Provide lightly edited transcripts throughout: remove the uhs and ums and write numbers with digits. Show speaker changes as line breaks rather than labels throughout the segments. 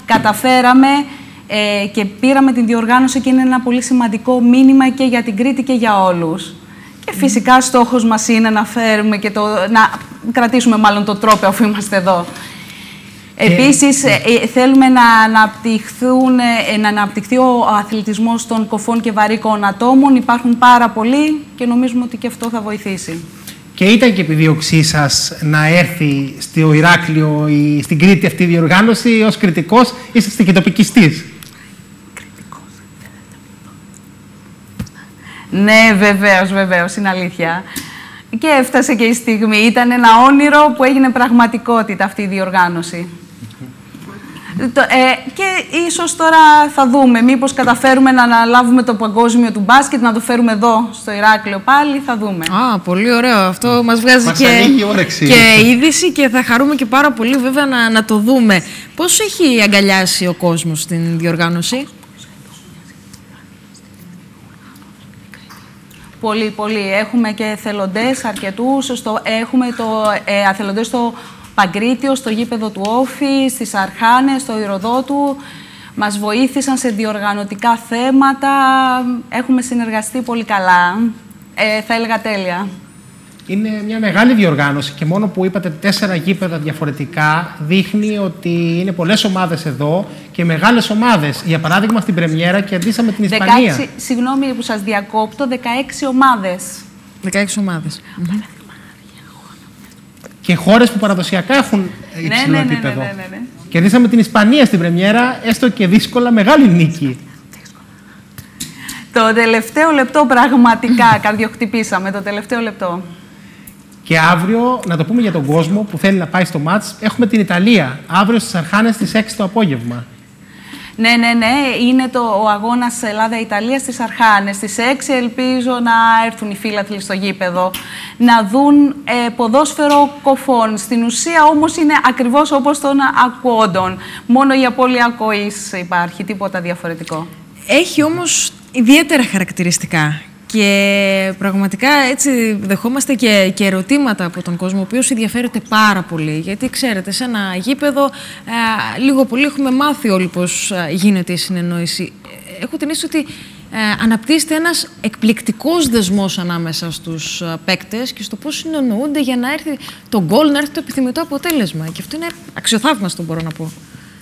καταφέραμε και πήραμε την διοργάνωση και είναι ένα πολύ σημαντικό μήνυμα και για την Κρήτη και για όλους. Και φυσικά στόχος μας είναι να φέρουμε και να κρατήσουμε μάλλον το τρόπαιο αφού είμαστε εδώ. Επίσης, θέλουμε να αναπτυχθεί ο αθλητισμός των κοφών και βαρύκων ατόμων. Υπάρχουν πάρα πολλοί και νομίζουμε ότι και αυτό θα βοηθήσει.
Και ήταν και επιδίωξή σας να έρθει στο Ηράκλειο ή στην Κρήτη αυτή η διοργάνωση ως κριτικός, είσαστε και τοπικιστής. Ναι, βεβαίως, είναι αλήθεια. Και έφτασε και η στιγμή. Ήταν ένα όνειρο που έγινε πραγματικότητα αυτή η διοργάνωση. Και ίσως τώρα θα δούμε, μήπως καταφέρουμε να αναλάβουμε το παγκόσμιο του μπάσκετ, να το φέρουμε εδώ στο Ηράκλειο πάλι, θα δούμε.
Πολύ ωραίο. Αυτό μας βγάζει και είδηση και θα χαρούμε και πάρα πολύ βέβαια να το δούμε. Πώς έχει αγκαλιάσει ο κόσμος την διοργάνωση?
Πολύ, πολύ. Έχουμε και εθελοντές αρκετούς. Έχουμε εθελοντές στο Παγκρίτιο, στο γήπεδο του Όφη, στις Αρχάνες, στο Ηροδότου. Μας βοήθησαν σε διοργανωτικά θέματα. Έχουμε συνεργαστεί πολύ καλά. Θα έλεγα τέλεια.
Είναι μια μεγάλη διοργάνωση και μόνο που είπατε 4 γήπεδα διαφορετικά δείχνει ότι είναι πολλές ομάδες εδώ και μεγάλες ομάδες. Για παράδειγμα, στην πρεμιέρα κερδίσαμε την Ισπανία.
Συγγνώμη που σας διακόπτω, 16 ομάδες.
16 ομάδες.
Και χώρες που παραδοσιακά έχουν υψηλό επίπεδο.
Ναι.
Κερδίσαμε την Ισπανία στην πρεμιέρα, έστω και δύσκολα, μεγάλη νίκη.
Το τελευταίο λεπτό πραγματικά καρδιοχτυπήσαμε, το τελευταίο λεπτό.
Και αύριο, να το πούμε για τον κόσμο που θέλει να πάει στο μάτς, έχουμε την Ιταλία. Αύριο στις Αρχάνες στις 6 το απόγευμα. Ναι.
Είναι ο αγώνας Ελλάδα-Ιταλία στις Αρχάνες. Στις 6 ελπίζω να έρθουν οι φίλαθλοι στο γήπεδο να δουν ποδόσφαιρο κοφών. Στην ουσία όμως είναι ακριβώς όπως των ακουόντων. Μόνο η απώλεια ακοής υπάρχει, τίποτα διαφορετικό.
Έχει όμως ιδιαίτερα χαρακτηριστικά. Και πραγματικά έτσι δεχόμαστε και ερωτήματα από τον κόσμο, ο οποίος ενδιαφέρεται πάρα πολύ. Γιατί ξέρετε, σε ένα γήπεδο λίγο πολύ έχουμε μάθει όλοι πώς γίνεται η συνεννόηση. Έχω την αίσθηση ότι αναπτύσσεται ένας εκπληκτικός δεσμός ανάμεσα στους παίκτες και στο πώς συνεννοούνται για να έρθει το γκολ, να έρθει το επιθυμητό αποτέλεσμα. Και αυτό είναι αξιοθαύμαστο, μπορώ να πω.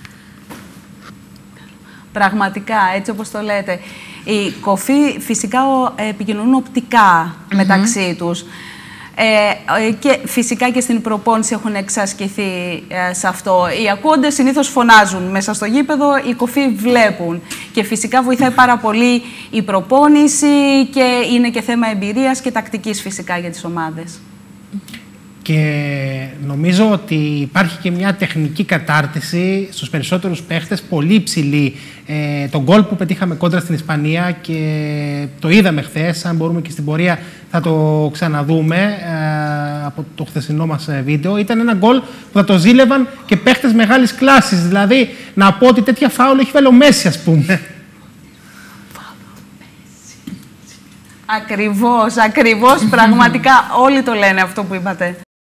Πραγματικά, έτσι όπως το λέτε. Οι κοφοί φυσικά επικοινωνούν οπτικά μεταξύ τους. Και φυσικά και στην προπόνηση έχουν εξασκηθεί σε αυτό. Οι ακούοντες συνήθως φωνάζουν μέσα στο γήπεδο, οι κοφοί βλέπουν. Και φυσικά βοηθάει πάρα πολύ η προπόνηση και είναι και θέμα εμπειρίας και τακτικής φυσικά για τις ομάδες.
Και νομίζω ότι υπάρχει και μια τεχνική κατάρτιση στους περισσότερους παίχτες, πολύ υψηλή. Το γκολ που πετύχαμε κόντρα στην Ισπανία και το είδαμε χθες, αν μπορούμε και στην πορεία θα το ξαναδούμε από το χθεσινό μας βίντεο. Ήταν ένα γκολ που θα το ζήλευαν και παίχτες μεγάλης κλάσης. Δηλαδή, να πω ότι τέτοια φάουλ έχει βάλει ο Μέση, ας πούμε.
Ακριβώς, πραγματικά όλοι το λένε αυτό που είπατε.